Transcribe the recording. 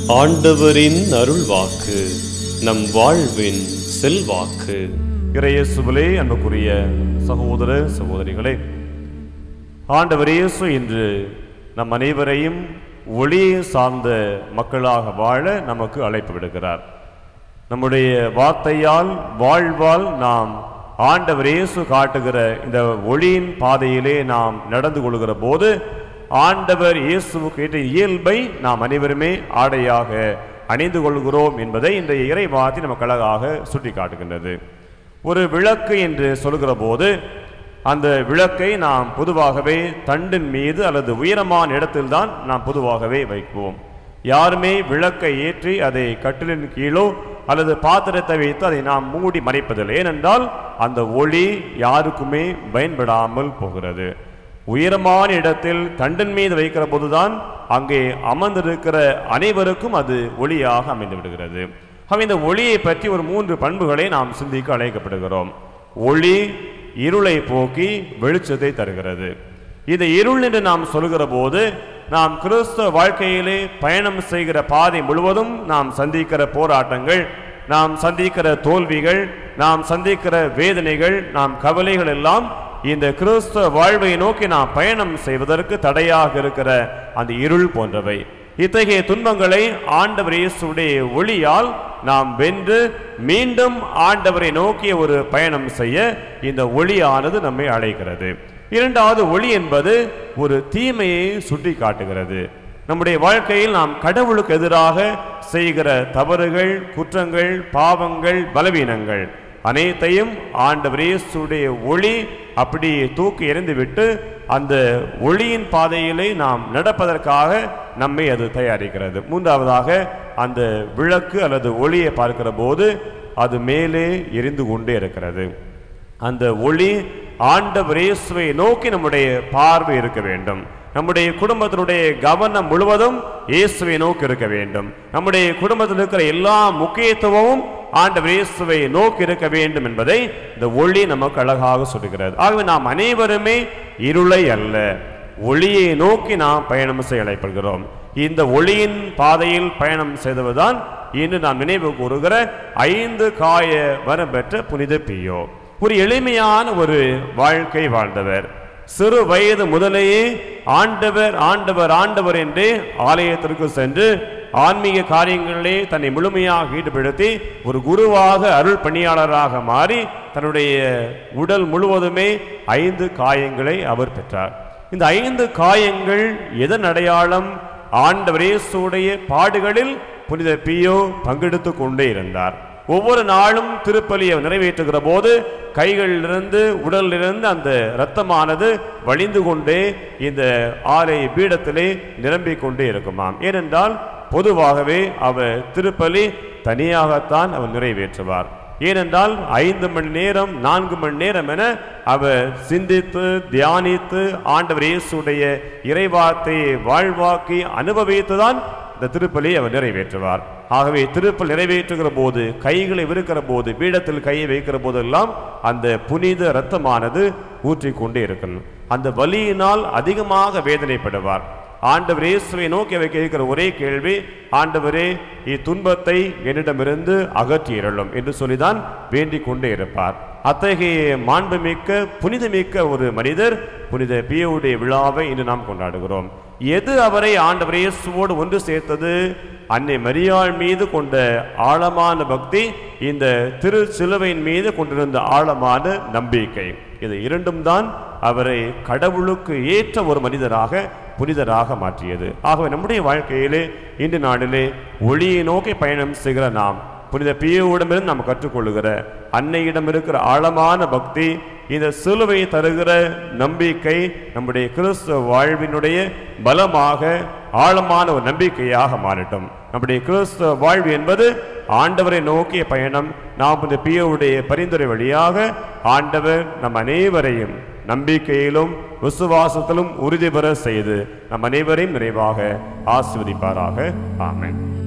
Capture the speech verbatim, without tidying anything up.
ஆண்டவரின் அருள்வாக்கு நம் வாழ்வின் செல்வாக்கு. இறையேசுவிலே அன்புக்குரிய சகோதர சகோதரிகளே, ஆண்டவர் இயேசு இன்று நம் அனைவரையும் ஒளியை சார்ந்த மக்களாக வாழ நமக்கு அழைப்பு விடுகிறார். நம்முடைய வார்த்தையால் வாழ்வால் நாம் ஆண்டவர் இயேசு காட்டுகிற இந்த ஒளியின் பாதையிலே நாம் நடந்து கொள்கிற போது ஆண்டவர் இயேசுவுக்கு ஏற்ற இயல்பை நாம் அனைவருமே ஆடையாக அணிந்து கொள்கிறோம் என்பதை இந்த இறைவார்த்தை நமக்கு அழகாக சுட்டி காட்டுகின்றது. ஒரு விளக்கு என்று சொல்கிற போது அந்த விளக்கை நாம் பொதுவாகவே தண்டின் மீது அல்லது உயரமான இடத்தில்தான் நாம் பொதுவாகவே வைப்போம். யாருமே விளக்கை ஏற்றி அதை கட்டிலின் கீழோ அல்லது பாத்திரத்தை வைத்து அதை நாம் மூடி மறைப்பதில்லை. ஏனென்றால் அந்த ஒளி யாருக்குமே பயன்படாமல் போகிறது. உயரமான இடத்தில் தண்டின் மீது வைக்கிற போதுதான் அங்கே அமர்ந்திருக்கிற அனைவருக்கும் அது ஒளியாக அமைந்து விடுகிறது. இந்த ஒளியை பற்றி ஒரு மூன்று பண்புகளை நாம் சிந்திக்க அழைக்கப்படுகிறோம். ஒளி இருளை போக்கி வெளிச்சத்தை தருகிறது. இந்த இருள் என்று நாம் சொல்கிற போது நாம் கிறிஸ்தவ வாழ்க்கையிலே பயணம் செய்கிற பாதை முழுவதும் நாம் சந்திக்கிற போராட்டங்கள், நாம் சந்திக்கிற தோல்விகள், நாம் சந்திக்கிற வேதனைகள், நாம் கவலைகள் எல்லாம் இந்த கிறிஸ்தவ வாழ்வை நோக்கி நாம் பயணம் செய்வதற்கு தடையாக இருக்கிற அந்த இருள் போன்றவை. இத்தகைய துன்பங்களை ஆண்டவர் இயேசுடைய ஒளியால் நாம் வென்று மீண்டும் ஆண்டவரை நோக்கிய ஒரு பயணம் செய்ய இந்த ஒளியானது நம்மை அழைக்கிறது. இரண்டாவது, ஒளி என்பது ஒரு தீமையை சுட்டி காட்டுகிறது. நம்முடைய வாழ்க்கையில் நாம் கடவுளுக்கு எதிராக செய்கிற தவறுகள், குற்றங்கள், பாவங்கள், பலவீனங்கள் அனைத்தையும் ஆண்டவர் இயேசுடைய ஒளி அப்படியே தூக்கி எறிந்துவிட்டு அந்த ஒளியின் பாதையிலே நாம் நடப்பதற்காக நம்மை அது தயாரிக்கிறது. மூன்றாவதாக, அந்த விளக்கு அல்லது ஒளியை பார்க்கிற போது அது மேலே எரிந்து கொண்டே இருக்கிறது. அந்த ஒளி ஆண்டவர் இயேசுவை நோக்கி நம்முடைய பார்வை இருக்க வேண்டும். நம்முடைய குடும்பத்தினுடைய கவனம் முழுவதும் இயேசுவை நோக்கி இருக்க வேண்டும். நம்முடைய குடும்பத்தில் இருக்கிற எல்லா முக்கியத்துவமும் ஆண்டவர் இயேசுவை நோக்கி இருக்க வேண்டும் என்பதை இந்த ஒளி நமக்கு அழகாக சொல்லுகிறது. ஆகவே நாம் அனைவருமே இருளை அல்ல, ஒளியை நோக்கி நாம் பயணம் செய்ய அழைப்படுகிறோம். இந்த ஒளியின் பாதையில் பயணம் செய்தவர்தான் இன்று நாம் நினைவு கூறுகிற ஐந்து காய வரம் பெற்ற புனித பியோ. ஒரு எளிமையான ஒரு வாழ்க்கை வாழ்ந்தவர். சிறு வயது முதலேயே ஆண்டவர் ஆண்டவர் ஆண்டவர் என்று ஆலயத்திற்கு சென்று ஆன்மீக காரியங்களிலே தன்னை முழுமையாக ஈடுபடுத்தி ஒரு குருவாக அருள் பணியாளராக மாறி தன்னுடைய உடல் முழுவதுமே ஐந்து காயங்களை அவர் பெற்றார். இந்த ஐந்து காயங்கள் எதன் அடையாளம்? ஆண்டவர் இயேசுடைய பாடுகளில் புனித பியோ பங்கெடுத்து கொண்டே இருந்தார். ஒவ்வொரு நாளும் திருப்பலியை நிறைவேற்றுகிற போது கைகளிலிருந்து உடலிலிருந்து அந்த இரத்தமானது வழிந்து கொண்டே இந்த ஆலய பீடத்திலே நிரம்பிக் கொண்டே இருக்குமாம். ஏனென்றால் பொதுவாகவே அவர் திருப்பலி தனியாகத்தான் அவர் நிறைவேற்றுவார். ஏனென்றால் ஐந்து மணி நேரம் நான்கு மணி நேரம் என அவர் சிந்தித்து தியானித்து ஆண்டவர் இயேசுடைய இறைவார்த்தையை வாழ்வாக்கி அனுபவித்துதான் இந்த திருப்பலி அவர் நிறைவேற்றுவார். ஆகவே திருப்பலி நிறைவேற்றுகிற போது கைகளை விருக்கிற போது பீடத்தில் கையை வைக்கிற போதெல்லாம் அந்த புனித இரத்தமானது ஊற்றிக்கொண்டே இருக்கணும். அந்த வலியினால் அதிகமாக வேதனைப்படுவார். ஆண்டவர் இயேசுவை நோக்கி வைக்க இருக்கிற ஒரே கேள்வி, ஆண்டவரே இத்துன்பத்தை என்னிடமிருந்து அகற்றியருளும் என்று சொல்லிதான் வேண்டிக் கொண்டே இருப்பார். அத்தகைய மாண்புமிக்க புனிதமிக்க ஒரு மனிதர் புனித பியோவுடைய விழாவை இன்று நாம் கொண்டாடுகிறோம். எது அவரை ஆண்டவர் இயேசுவோடு ஒன்று சேர்த்தது? அன்னை மரியாள் மீது கொண்ட ஆழமான பக்தி, இந்த திரு சிலுவையின் மீது கொண்டிருந்த ஆழமான நம்பிக்கை. இது இரண்டும் தான் அவரை கடவுளுக்கு ஏற்ற ஒரு மனிதராக புனிதராக மாற்றியது. ஆகவே நம்முடைய வாழ்க்கையிலே இன்று நாளிலே ஒளியை நோக்கி பயணம் செய்கிற நாம் புனித பியோவிடமிருந்து நாம் கற்றுக்கொள்ளுகிற அன்னையிடம் இருக்கிற ஆழமான பக்தி, இந்த சிலுவை தருகிற நம்பிக்கை நம்முடைய கிறிஸ்துவ வாழ்வினுடைய பலமாக ஆழமான ஒரு நம்பிக்கையாக மாறட்டும். நம்முடைய கிறிஸ்துவ வாழ்வு என்பது ஆண்டவரை நோக்கிய பயணம். நாம் இந்த பியோவுடைய பரிந்துரை வழியாக ஆண்டவர் நம் அனைவரையும் நம்பிக்கையிலும் விசுவாசத்திலும் உறுதி பெற செய்து நம் அனைவரையும் நிறைவாக ஆசீர்வதிப்பாராக. ஆமென்.